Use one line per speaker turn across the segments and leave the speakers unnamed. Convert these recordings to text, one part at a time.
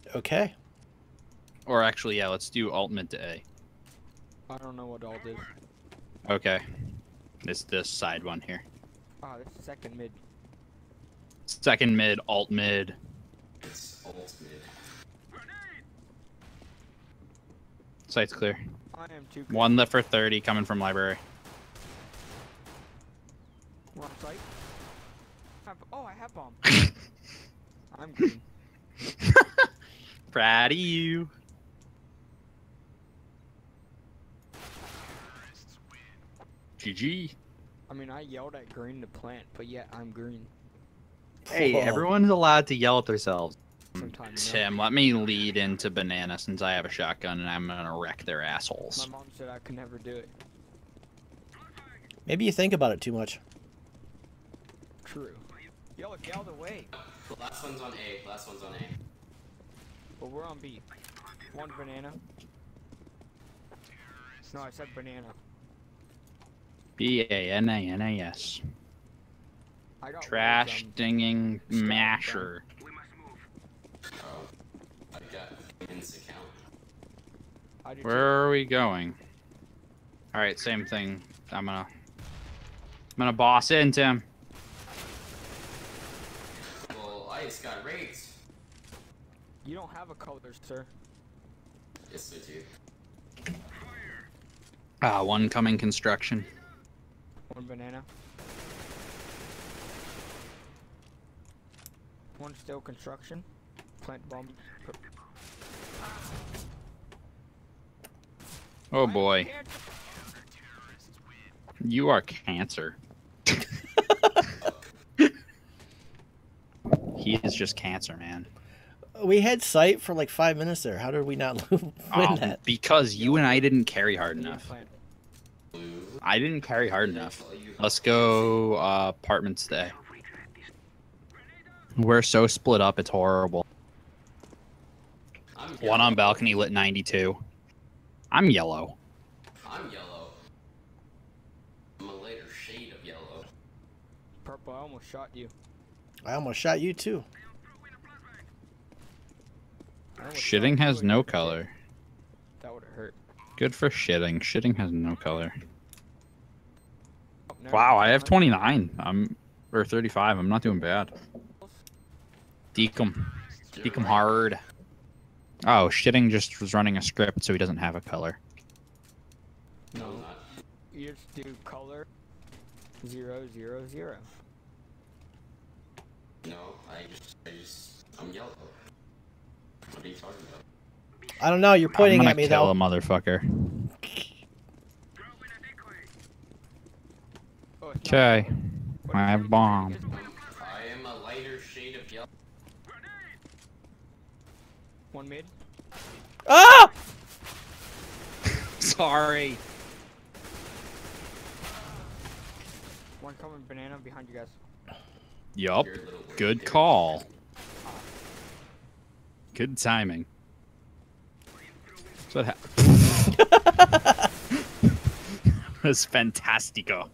Okay.
Or actually, yeah, let's do alt mid to A.
I don't know what alt is.
Okay. It's this side one here.
Ah, this is second mid.
Second mid, alt mid.
It's alt mid.
Site's clear.
I am too.
One left for 30 coming from library.
Wrong site. Oh, I have bomb. I'm green.
Proud of you. GG.
I mean, I yelled at green to plant, but yet I'm green.
Hey,
Whoa.
everyone's allowed to yell at themselves.
Sometimes.
Tim, let me lead into banana since I have a shotgun and I'm gonna wreck their assholes.
My mom said I could never do it.
Maybe you think about it too much.
True. Yo, get out of the way.
The last one's on A. Last one's on A.
But we're on B. One banana. No, I said banana.
BANANAS.
I got
Trash
words,
dinging
Stop,
masher.
Oh, I got Vince's account.
I do
Where are we going? Alright, same thing. I'm gonna boss in, Tim.
Well, I just got raped.
You don't have a color, sir.
Yes, I do.
One coming construction.
One banana. One still construction. Plant bomb.
Oh boy. You are cancer. He is just cancer, man.
We had sight for like 5 minutes there. How did we not win that?
Because you and I didn't carry hard
Blue
enough.
plant.
I didn't carry hard enough. Let's go apartments today. We're so split up, it's horrible.
I'm
One on
yellow.
balcony lit 92. I'm yellow.
I'm yellow. I'm a lighter shade of yellow.
Purple, I almost shot you.
I almost shot you too.
I almost
Shitting
shot you
has
and
no
you
color.
did. That would have hurt.
Good for shitting. Shitting has no color.
Oh, never
Wow,
mind.
I have 29. Or 35. I'm not doing bad. Deke 'em. Deke 'em hard. Oh, shitting just was running a script so he doesn't have a color.
No,
No,
I'm not.
you just do color 0, 0, 0.
No, I'm yellow. What are you talking about?
I don't know. You're pointing
I'm
at
gonna
me
kill
though.
a motherfucker.
Oh, it's not
Okay.
yellow. What
I
is
have
it?
bomb.
It's blue.
I am a lighter shade of yellow.
One mid.
Ah!
Sorry.
One coming banana behind you guys.
Yup.
You're a little weird,
Good
dude.
call. Good timing. That's what happened. That's fantastico.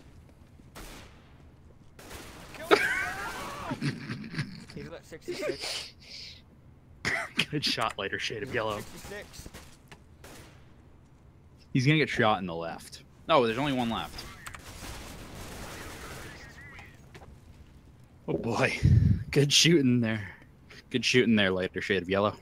He's at 66.
Good shot, lighter shade of yellow.
66.
He's gonna get shot in the left. No, there's only one left. Oh boy. Good shooting there. Good shooting there, lighter shade of yellow.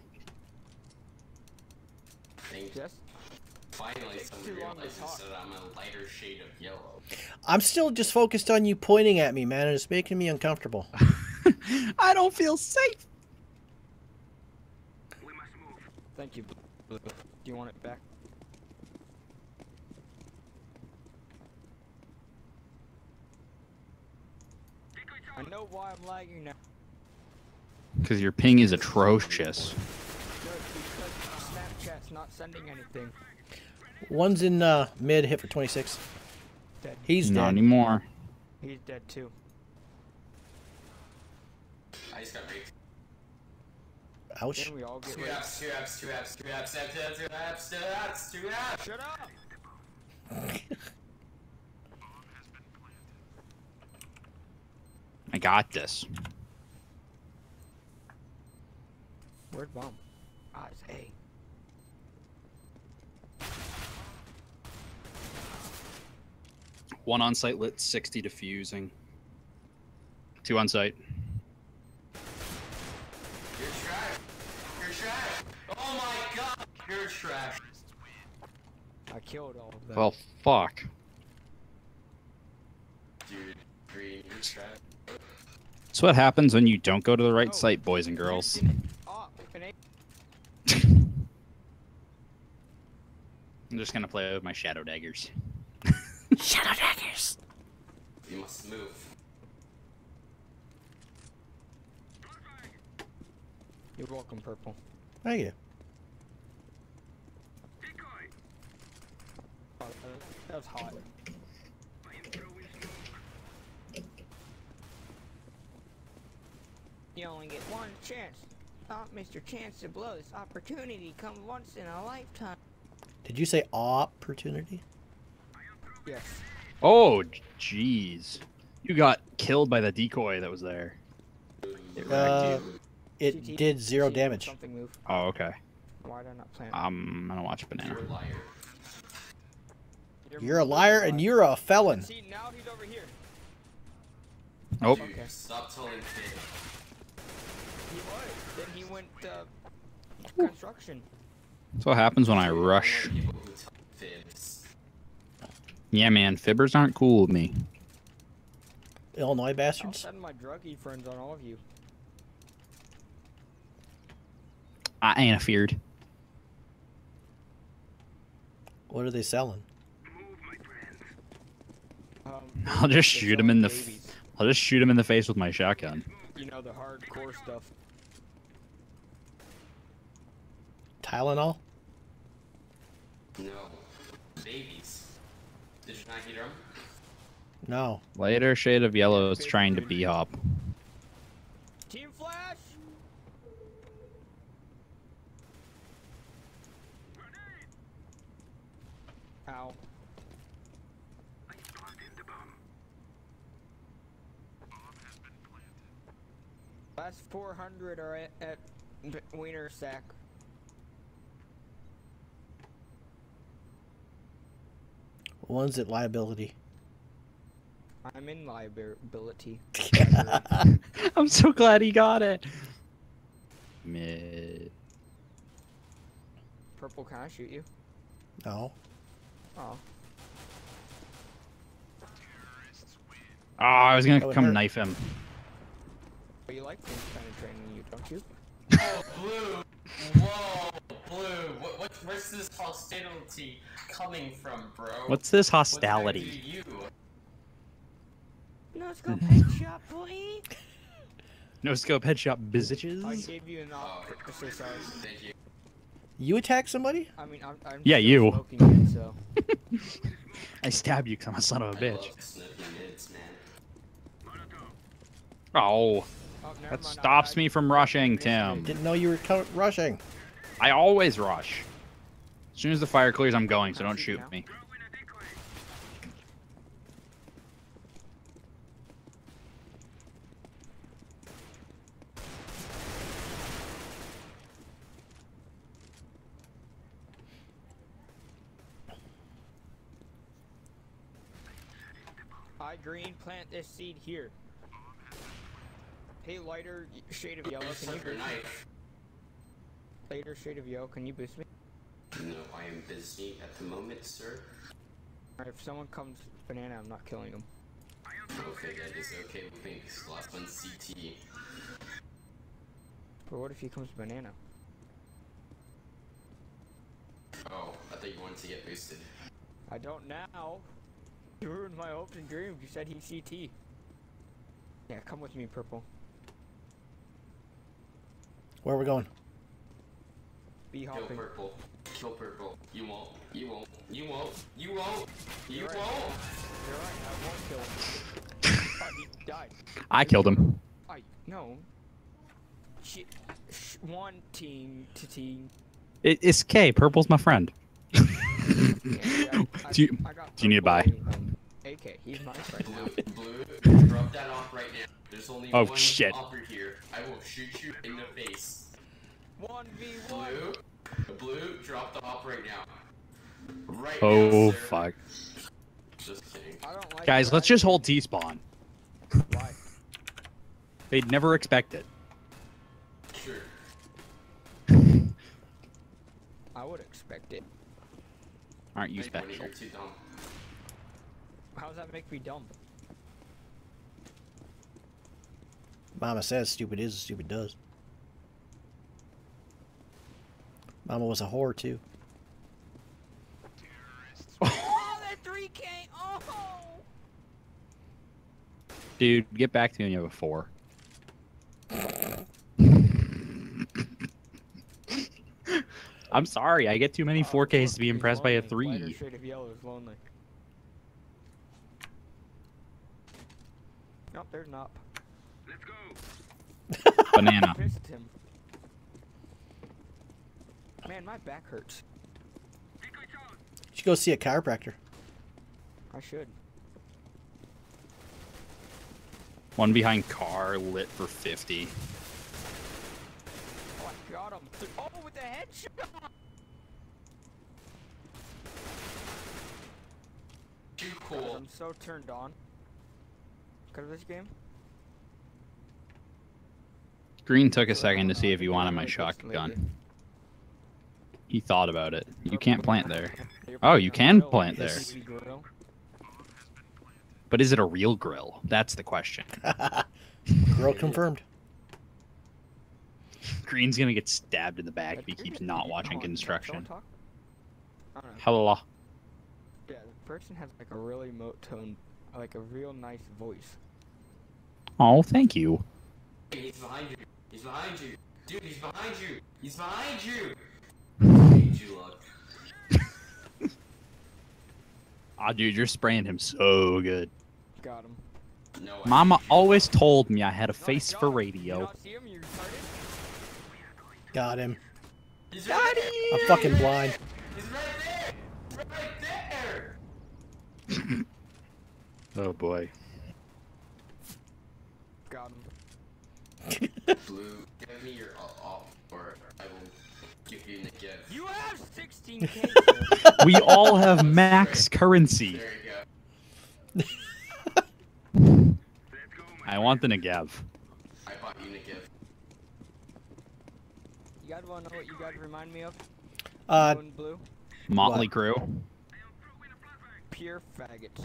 Thank
Yes.
Finally, someone
too long to
realizes
talk.
that I'm a lighter shade of yellow.
I'm still just focused on you pointing at me, man, and it's making me uncomfortable.
I don't feel safe.
Thank you. Blue. Do you want it back? I know why I'm lagging now.
Because your ping is atrocious.
No, it's because Snapchat's not sending anything.
One's in mid, hit for 26.
Dead.
He's
Not
dead.
anymore.
He's dead too.
I just got raped.
Ouch.
Then we all get
Two
raped.
apps, two apps, two apps, two apps, two apps, two apps, two apps, two apps.
Shut up!
I got this.
Where's bomb? Ah, it's A.
One on site lit, 60 diffusing. 2 on site.
You're trash. You're trash. Oh my god. You're trash.
I killed all of them.
Well, fuck.
Dude, green, you're trash.
That's what happens when you don't go to the right site, boys and girls.
Oh, an A.
I'm just gonna play with my shadow daggers.
Shadow daggers.
You must move.
You're welcome, Purple.
Thank you.
Oh, that was hot. You only get one chance. Not Mr. Chance to blow. This opportunity comes once in a lifetime.
Did you say opportunity?
Yes.
Oh, jeez. You got killed by the decoy that was there. It wrecked you.
It
CT,
did 0
CT,
damage.
Something move.
Oh, okay.
Why did I not plant?
I'm gonna watch Banana.
You're a liar.
You're a liar and you're a felon.
See, now he's over here.
Nope.
Dude,
Okay.
stop telling fib.
He was. Then he went construction.
That's what happens when I
I don't
rush.
like people who tell fibs.
Yeah, man. Fibbers aren't cool with me.
Illinois
I'll
bastards.
send my druggie friends on all of you.
I ain't afeared.
What are they selling?
I'll just
they're
shoot him in the.
selling babies.
I'll just shoot him in the face with my shotgun.
You know, the hardcore stuff.
Tylenol?
No. Babies. Did you not hear them?
No.
Later shade of yellow is trying to b-hop.
Team Flash! Ow. Last 400 are at Wiener Sack.
One's at liability.
I'm in liability.
I'm so glad he got it. Mid.
Purple, can I shoot you?
No.
Oh.
Oh, I was gonna
That would
come
hurt.
knife him.
But you like things penetrating you, don't you?
Oh, Blue! Whoa, Blue! Where's this hostility coming from, bro?
What's this
What did I do
hostility?
to you?
No scope headshot, boy!
No scope headshot,
I
bitches.
gave you an
Oh,
op. So sorry.
thank you.
You attack somebody?
I mean, I'm
Yeah,
still
you.
smoking it, so.
I stab you because I'm a son of a
I
bitch.
love sniffing mids, man.
Oh,
Oh, never
that
mind,
stops
I
me from
missed
rushing,
it.
Tim.
Didn't know you were rushing.
I always rush. As soon as the fire clears, I'm going, so
Can I
don't
shoot you
shoot
now?
me.
I green, plant this seed here. Hey, lighter shade of yellow, can you
Suck your
boost me?
knife.
Lighter shade of yellow, can you boost me?
No, I am busy at the moment, sir.
Alright, if someone comes banana, I'm not killing them.
Okay, that is okay with me, because the last one's CT.
But what if he comes banana?
Oh, I thought you wanted to get boosted.
I don't now. You ruined my hopes and dreams. You said he's CT. Yeah, come with me, Purple.
Where are we going?
Be
Kill
hopping.
purple. Kill purple. You won't. You won't. You won't. You won't. You
You're right.
won't.
You're right, I won't kill him. Oh, he died.
I killed him.
No. One team to team.
It's K. Purple's my friend.
Yeah, I
Do you-
got
do you need to buy?
Purple and AK, he's my friend now.
Blue, rub that off right now. There's only
Oh,
one
shit.
offer here. I will shoot you in the face.
1v1.
Blue, drop the hop right now. Right
Oh,
now, sir.
fuck.
Just kidding.
I don't like
Guys,
that.
let's just hold T-spawn.
Why?
They'd never expect it.
Sure.
I would expect it.
Aren't you
Hey, buddy,
special?
you're too dumb.
How does that make me dumb?
Mama says stupid is, stupid does. Mama was a whore too.
Oh, that 3K! Oh!
Dude, get back to me when you have a 4. I'm sorry, I get too many 4Ks to be impressed by a 3.
Lighter shade of yellow is lonely. Nope, there's not.
Banana.
Missed him. Man, my back hurts.
You should go see a chiropractor.
I should.
One behind car, lit for 50.
Oh, I got him. Oh, with the headshot!
Too
Guys,
cool.
I'm so turned on. Because of this game.
Green took a second to see if he wanted my shotgun. He thought about it. You can't plant there. Oh, you can plant there. But is it a real grill? That's the question.
Girl confirmed.
Green's gonna get stabbed in the back if he keeps not watching construction. Hello.
Yeah, the person has like a really monotone, like a real nice voice.
Oh, thank you.
He's behind you. He's behind you. Dude, he's behind you. He's behind you. Made you look.
Aw, dude, you're spraying him so good.
Got him.
No,
Mama always told me I had a face for
You
radio.
not see him? You retarded?
Got him.
He's right there.
I'm fucking blind.
He's right there. He's right there.
Oh boy.
Got him.
Blue, give me your off, or I will give you the gift.
You have 16K.
We all have max currency.
There you go.
I want the Negev.
I bought you the gift.
You guys wanna know what you guys remind me of?
Uh,
Blue and blue?
Motley
What?
Crue.
Pure faggots.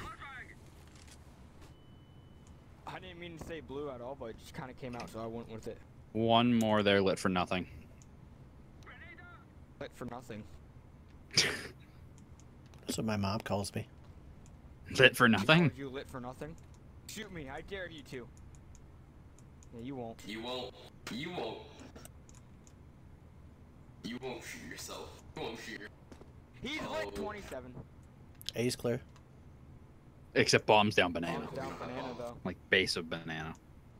I didn't mean to say blue at all, but it just kind of came out, so I went with it.
One more there, lit for nothing.
Lit for nothing.
that's what my mom calls me.
Lit for nothing?
You lit for nothing? Shoot me, I dare you to. Yeah, you won't.
You won't. You won't. You won't shoot yourself. You won't shoot your...
He's lit 27.
A's clear.
Except bombs down banana.
Bombs down banana, though.
Like base of banana.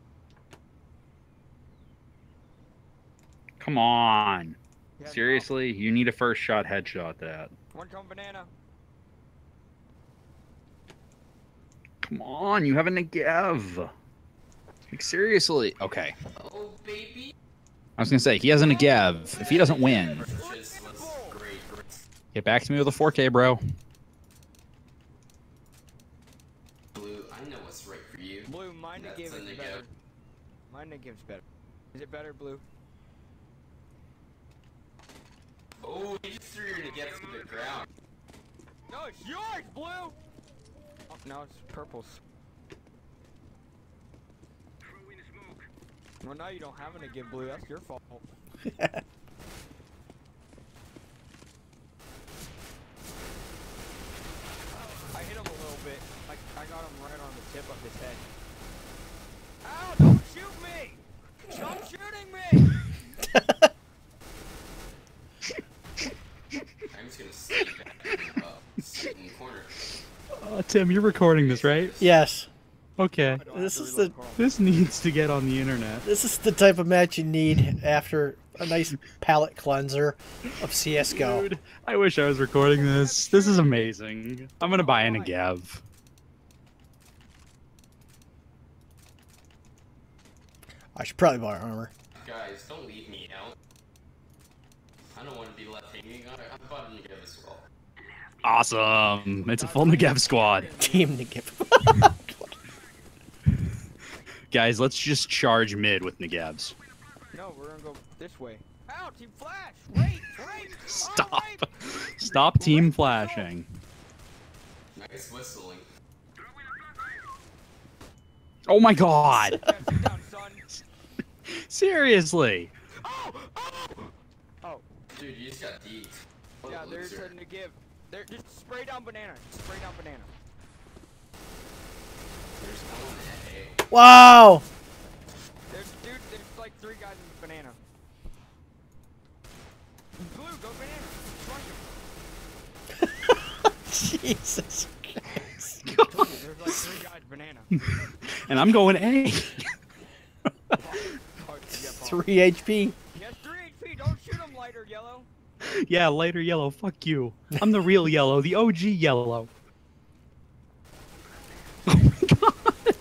Come on.
Yeah,
Seriously? You need a first shot headshot that.
One come banana.
Come on, you have a Negev. Like, seriously. Okay.
Oh, baby.
I was gonna say, he has a Negev. If he doesn't win,
Purchase was great.
get back to me with a 4K, bro.
Blue, I know what's right for you.
Blue, mine
That's
gives
a
is
Negev.
better. Mine gives better. Is it better, blue?
Oh, you just threw your gift to the ground.
No, it's yours, blue! Oh, no, it's purple's. Well, now you don't have any give blue. That's your fault. I hit him a little bit. I got him right on the tip of his head. Ow! Don't shoot me! Stop shooting me!
I'm just gonna sit back and sit in the corner.
Tim, you're recording this, right?
Yes.
Okay.
This is the
This needs to get on the internet.
this is the type of match you need after a nice palate cleanser of CSGO.
Dude, I wish I was recording this. This is amazing. I'm gonna buy a Negev.
I should probably buy armor.
Guys, don't leave me out. I don't want to be left hanging. I'm about to get this well.
Awesome. It's a full Negev squad.
Team Negev.
Guys, let's just charge mid with Negevs.
No, we're gonna go this way. Ow, team flash! Wait!
Stop.
Oh, wait.
Stop team flashing.
Nice whistling.
Oh my god.
Yeah, sit down, son.
Seriously.
Oh,
Dude, you just got deep.
yeah, there's something to give. There, just spray down banana. Spray down banana.
There's no one at A.
Wow.
There's like 3 guys in the banana. Blue, go banana. Crush him.
Jesus Christ.
There's like 3 guys banana.
And I'm going A.
Oh, yeah,
3 HP.
Yes, 3 HP. Don't shoot him, lighter yellow.
Yeah, lighter yellow. Fuck you. I'm the real yellow, the OG yellow. Oh my god.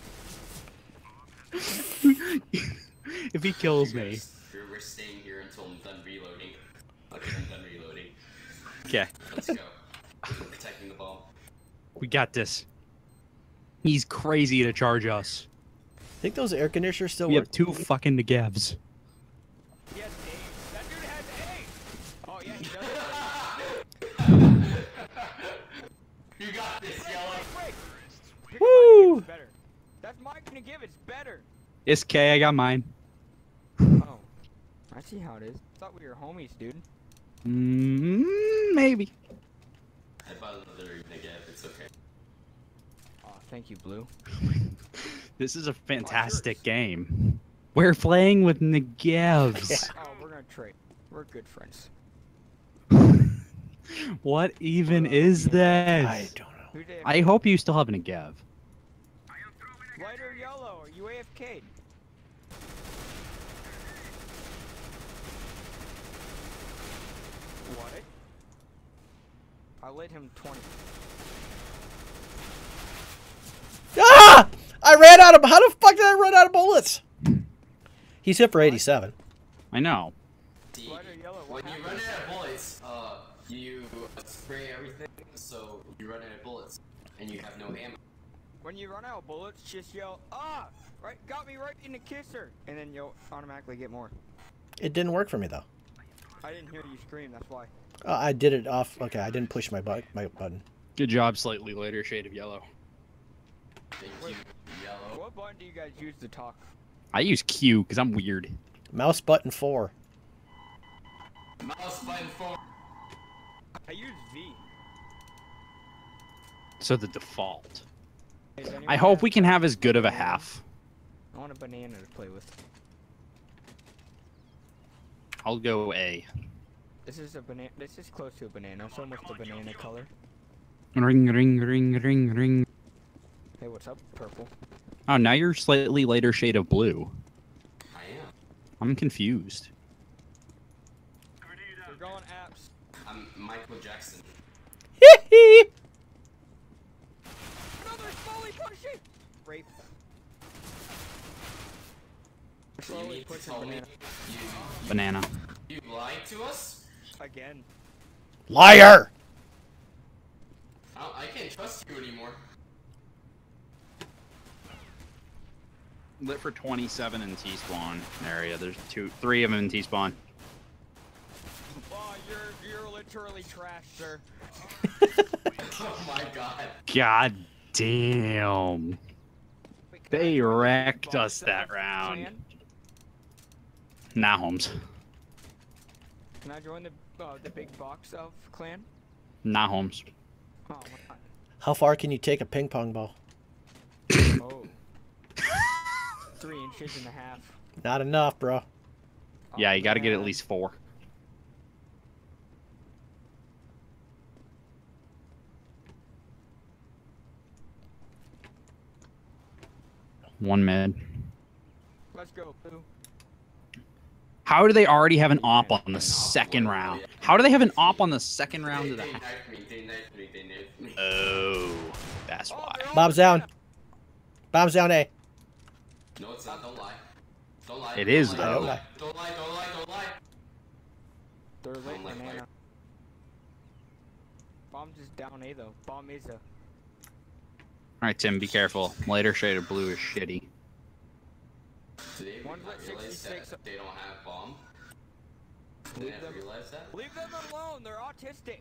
If he kills me.
We're staying here until I'm done reloading. Okay, I'm done reloading.
Okay,
Let's go. We're protecting the ball.
we got this. He's crazy to charge us.
Think those air conditioners still
We
work?
have 2 fucking Negevs.
He has A. That dude has A. Oh yeah, he does.
You got this, yellow.
Wait. Pick
Woo!
It's better. That's mine gonna give. It's better.
It's K, I got mine.
Oh, I see how it is. Thought we were homies, dude.
Maybe.
I bought another Negev. It's okay.
Oh, thank you, Blue.
This is a fantastic game. We're playing with Negevs.
Oh, we're gonna trade. We're good friends.
What even is this?
I don't know.
Who did?
I hope you still have a Negev.
Lighter yellow. Are you AFK? What? I lit him 20.
Ah! I ran out of. How the fuck did I run out of bullets? He's hit for 87.
I know.
See,
Lighter yellow.
when
What
you run out of bullets, you spray everything, so you run out of bullets, and you have no ammo.
When you run out of bullets, just yell, ah! Right, got me right in the kisser, and then you'll automatically get more.
It didn't work for me though.
I didn't hear you scream. That's why.
I did it off. Okay, I didn't push my button.
Good job, slightly lighter shade of yellow.
Thank
Wait.
you, yellow.
What button do you guys use to talk?
I use Q because I'm weird.
Mouse button 4.
Mouse button 4.
I use V.
So the default.
Hey, does anyone
I hope
have
we can have
a
as good of a
banana?
half.
I want a banana to play with.
I'll go A.
This is a banana. This is close to a banana. It's almost a banana color.
Ring, ring, ring, ring, ring.
Hey, what's up, purple?
Oh, now you're slightly lighter shade of blue.
I am.
I'm confused.
We're going apps.
I'm Michael Jackson.
Another slowly pushing. Rape.
You
Slowly
mean to
pushing
tell me
banana.
Banana.
you lied to us?
Again.
Liar!
I can't trust you anymore.
Lit for 27 in T-spawn area. There's 3 of them in T-spawn.
Oh, you're literally trash, sir.
Oh my god.
God damn.
Wait, can I
They
join the big
wrecked
box
us that
of
round.
clan?
Nah, Holmes.
Can I join the big box of clan?
Nah, Holmes.
Oh, why not?
How far can you take a ping pong ball?
Oh. 3.5 inches.
Not enough, bro.
Oh,
Yeah, you gotta get at
man.
least 4. One mid.
Let's go, Blue.
How do they already have an op on the second round? How do they have an op on the second round of the
They
half?
knifed me, they knifed me, they knifed me.
Oh, that's
Oh,
why.
they're all
Bombs
banana.
down. Bombs down A.
No, it's not, don't lie. Don't lie.
It
don't
is,
lie,
though.
Don't lie, don't lie, don't lie, don't lie.
They're lit
Bomb left,
banana.
right.
Bomb's just down A though. Bomb is a.
Alright, Tim, be careful. Lighter shade of blue is shitty.
Do they
One's
not
at
realize
66.
that they don't have bomb? Do they
Leave
not
them-
realize that?
Leave them alone. They're autistic.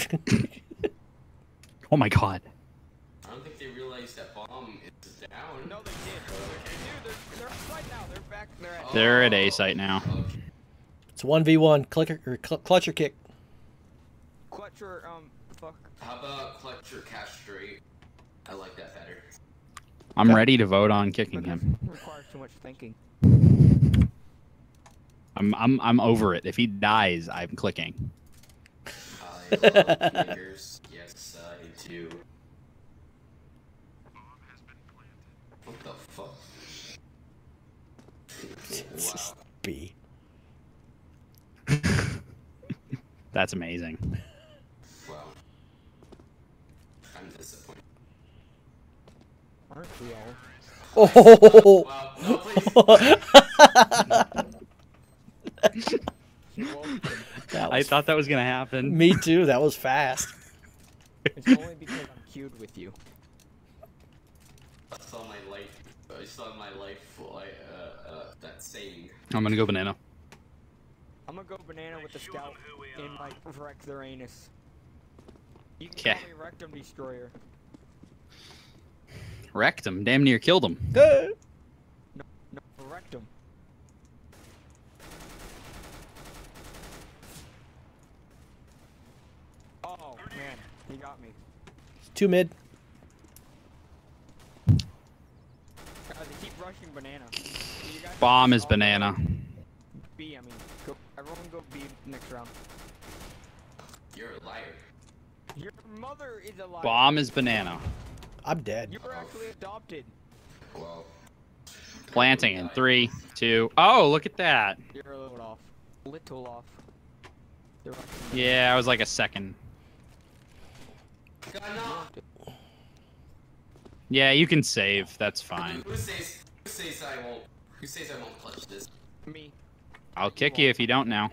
Oh my god.
I don't think they realize that bomb is down.
No, they did. They're outside now. They're back. They're at.
They're at A site now.
Okay.
It's 1v1. Clicker or clutch or kick.
Clutch or fuck.
How about clutch or castrate? I like that better.
I'm ready to vote on kicking
But that
him.
requires too much thinking.
I'm over it. If he dies, I'm clicking.
I love kickers. Yes, I do. What the fuck?
It's just
Wow.
B.
That's amazing.
Wow. I'm disappointed.
Aren't we all?
Oh!
Wow. No, please.
That
I
was,
thought that was gonna happen.
me too. That was fast.
It's only because I'm queued with you.
I saw my life. I saw my life. That saying.
I'm gonna go banana.
I'm gonna go banana with the scout and like wreck their anus. You can
'Kay.
call me rectum destroyer.
Wrecked him. Damn near killed him.
Good.
No, rectum. Oh man, he got me.
2 mid.
Guys, they keep rushing banana. You guys
Bomb
are
is
all
banana.
B, I mean, go. Everyone go B next round.
You're a liar.
Your mother is a liar.
Bomb is banana.
I'm dead.
You were actually adopted.
Well.
Planting in 3, 2. Oh, look at that.
You're a little off. Little off. They're rushing
Yeah, I was like a second.
God, no.
Yeah, you can save. That's fine.
Who says I won't? Who says I won't clutch this?
me.
I'll kick you if you don't now.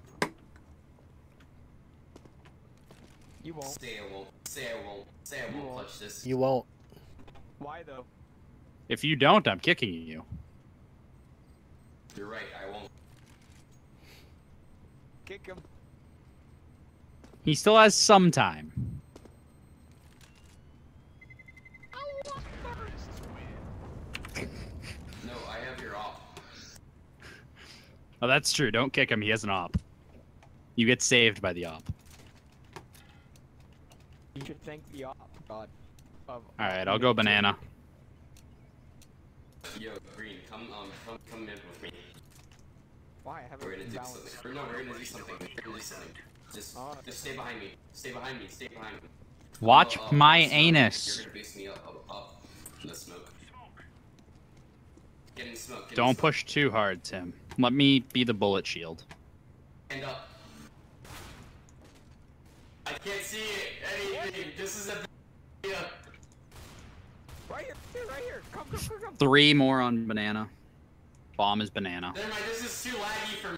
You won't.
Say I won't. Say I won't. Say I
You
won't
won't.
clutch this.
You won't.
Why though?
If you don't, I'm kicking you.
You're right. I won't.
Kick him.
He still has some time.
No, I have your off.
Oh, that's true. Don't kick him. He has an op. You get saved by the op.
You should thank the op god.
Alright, I'll go banana.
Yo, Green, come in with me.
Why? I haven't
We're gonna do
balanced.
something. No, we're gonna do something. We're gonna do something. Just stay behind me. Stay behind me. Stay behind me.
Watch
Oh,
my
you're gonna
anus.
You're gonna boost me up in the smoke. Get in the smoke. Get in
Don't
the smoke.
push too hard, Tim. Let me be the bullet shield.
Stand up. I can't see anything. This is a idea.
Right here. Come.
3 more on banana. Bomb is banana.
Never mind. This is too laggy for me.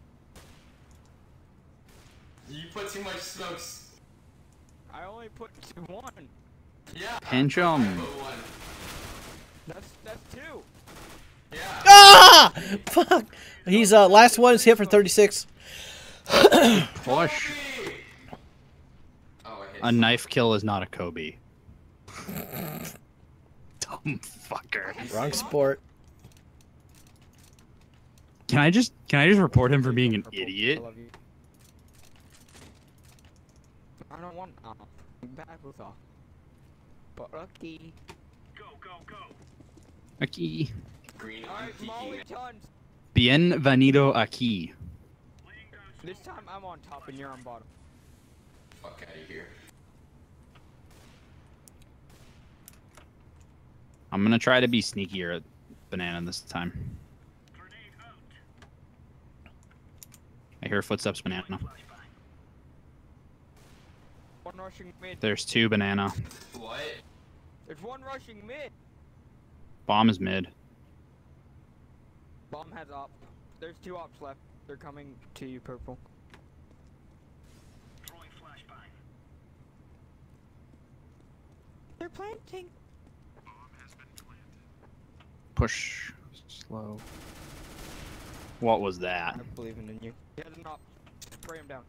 You put too much smokes.
I only put one.
Yeah.
Pinch
I
'em.
put one.
That's 2.
Yeah.
Ah! Fuck. He's last one is hit for 36.
Push.
Oh, I hit
A knife kill is not a Kobe. Dumb fucker.
Wrong sport.
Can I just report him for being an
Purple,
idiot?
I love you. I don't want op. I'm bad with op. But lucky.
Aquí.
Green. I'm
Alright, Molly
peeking.
tons.
Bienvenido aquí.
This time I'm on top and you're on bottom.
Fuck out of here.
I'm gonna try to be sneakier at banana this time. I hear footsteps banana.
One rushing mid.
There's 2 banana.
What?
There's one rushing mid.
Bomb is mid.
Bomb has op. There's 2 ops left. They're coming to you, purple. they're planting.
Push slow. What was that?
I'm believing in you. He has an op. Spray him down.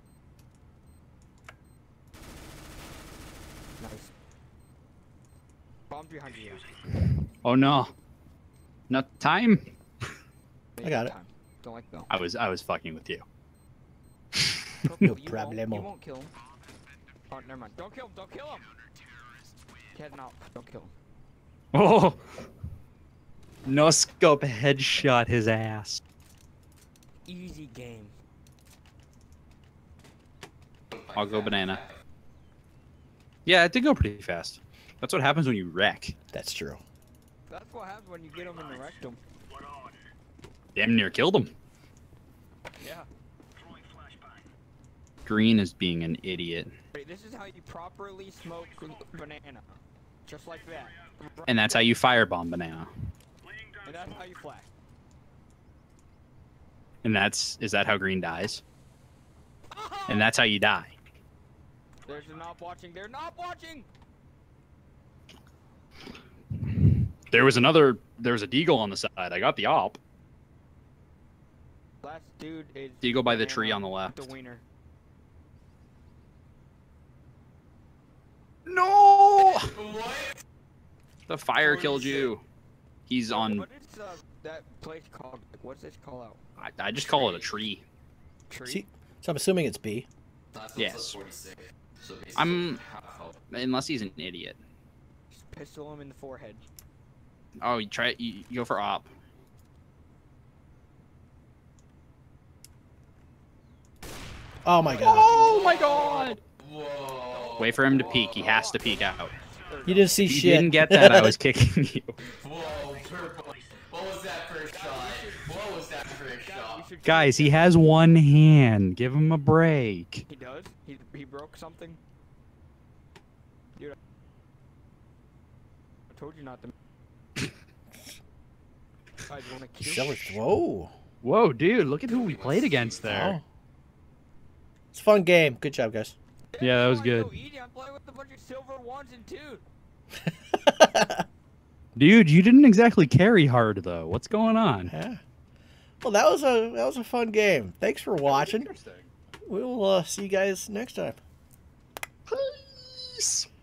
Nice. Bomb behind you.
Oh no. Not time.
I got it.
Don't like no.
I was fucking with you.
No
You
problemo.
won't kill him. Oh, never mind. Don't kill him. Don't kill him. He has an op. Don't kill him.
Oh. No scope headshot his ass.
Easy game.
I'll go banana. Yeah, it did go pretty fast. That's what happens when you wreck.
That's true.
That's what happens when you get him in the rectum.
Damn near killed him.
Yeah.
Green is being an idiot.
Wait, this is how you properly smoke banana. Just like that.
And that's how you firebomb banana.
And that's how you flash.
And is that how green dies? And that's how you die.
There's a not watching. They're not watching.
There was a deagle on the side. I got the op.
Last dude is
Deagle by the
banana
tree on the
with
left.
The wiener.
No!
What?
The fire killed you. He's on.
What is that place called? What's this call out?
I just call it a tree.
Tree.
See, so I'm assuming it's B.
That's
Yes.
also 46. So basically
I'm-
half health.
Unless he's an idiot.
Just pistol him in the forehead.
Oh, you try. You go for op.
Oh my god.
Oh my god!
Whoa.
Wait for him to peek. He has to peek out.
You didn't see
You
shit.
didn't get that. I was kicking you.
Whoa, purple. What was that first shot? What was that first shot?
We should
Guys, he has one hand. Give him a break.
He does? He broke something? Dude, I told you not to. Guys, wanna kill?
Sellers. Whoa.
Whoa, dude! Look at who we played against there.
Oh. It's a fun game. Good job, guys.
Yeah, that was
Oh,
good.
yo, Edie, I'm playing with a bunch of silver ones and twos.
Dude, you didn't exactly carry hard though. What's going on?
Yeah. Well, that was a fun game. Thanks for watching. We'll see you guys next time.
Peace.